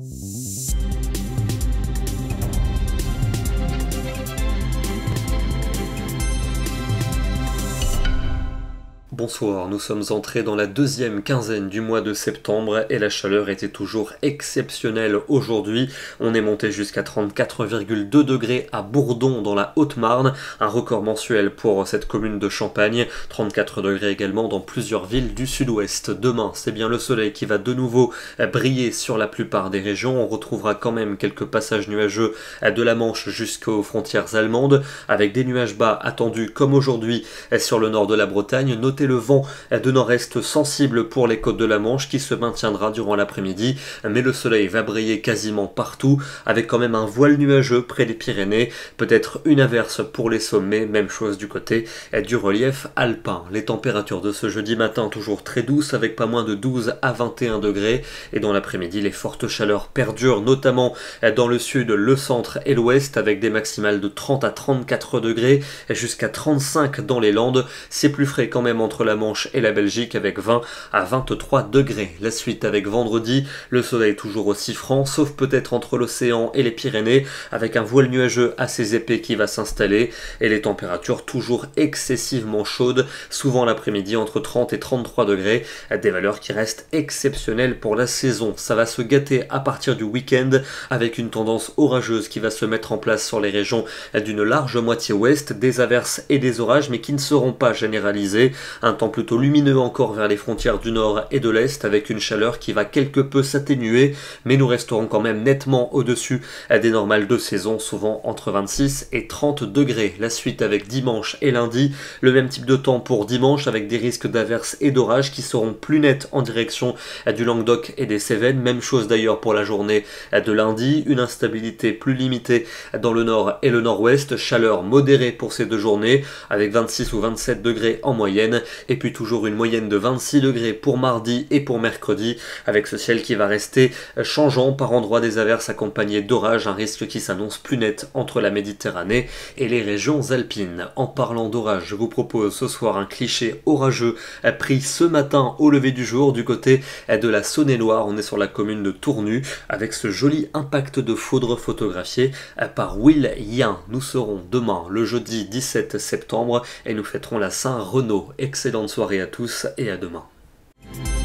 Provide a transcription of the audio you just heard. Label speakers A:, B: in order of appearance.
A: Bonsoir, nous sommes entrés dans la deuxième quinzaine du mois de septembre et la chaleur était toujours exceptionnelle aujourd'hui. On est monté jusqu'à 34,2 degrés à Bourdon dans la Haute-Marne, un record mensuel pour cette commune de Champagne, 34 degrés également dans plusieurs villes du sud-ouest. Demain, c'est bien le soleil qui va de nouveau briller sur la plupart des régions. On retrouvera quand même quelques passages nuageux de la Manche jusqu'aux frontières allemandes, avec des nuages bas attendus comme aujourd'hui sur le nord de la Bretagne. Notez le vent de nord-est sensible pour les côtes de la Manche qui se maintiendra durant l'après-midi, mais le soleil va briller quasiment partout, avec quand même un voile nuageux près des Pyrénées, peut-être une averse pour les sommets, même chose du côté du relief alpin. Les températures de ce jeudi matin toujours très douces, avec pas moins de 12 à 21 degrés, et dans l'après-midi les fortes chaleurs perdurent, notamment dans le sud, le centre et l'ouest, avec des maximales de 30 à 34 degrés, jusqu'à 35 dans les Landes. C'est plus frais quand même entre la Manche et la Belgique avec 20 à 23 degrés. La suite avec vendredi, le soleil toujours aussi franc, sauf peut-être entre l'océan et les Pyrénées, avec un voile nuageux assez épais qui va s'installer, et les températures toujours excessivement chaudes, souvent l'après-midi entre 30 et 33 degrés, des valeurs qui restent exceptionnelles pour la saison. Ça va se gâter à partir du week-end, avec une tendance orageuse qui va se mettre en place sur les régions d'une large moitié ouest, des averses et des orages, mais qui ne seront pas généralisés. Un temps plutôt lumineux encore vers les frontières du nord et de l'est, avec une chaleur qui va quelque peu s'atténuer, mais nous resterons quand même nettement au-dessus des normales de saison, souvent entre 26 et 30 degrés. La suite avec dimanche et lundi, le même type de temps pour dimanche, avec des risques d'averses et d'orages qui seront plus nets en direction du Languedoc et des Cévennes. Même chose d'ailleurs pour la journée de lundi, une instabilité plus limitée dans le nord et le nord-ouest, chaleur modérée pour ces deux journées, avec 26 ou 27 degrés en moyenne, et puis toujours une moyenne de 26 degrés pour mardi et pour mercredi, avec ce ciel qui va rester changeant, par endroits des averses accompagnées d'orages, un risque qui s'annonce plus net entre la Méditerranée et les régions alpines. En parlant d'orage, je vous propose ce soir un cliché orageux pris ce matin au lever du jour du côté de la Saône-et-Loire. On est sur la commune de Tournu, avec ce joli impact de foudre photographié par Will Yin. Nous serons demain, le jeudi 17 septembre, et nous fêterons la Saint-Renaud. Excellente soirée à tous et à demain.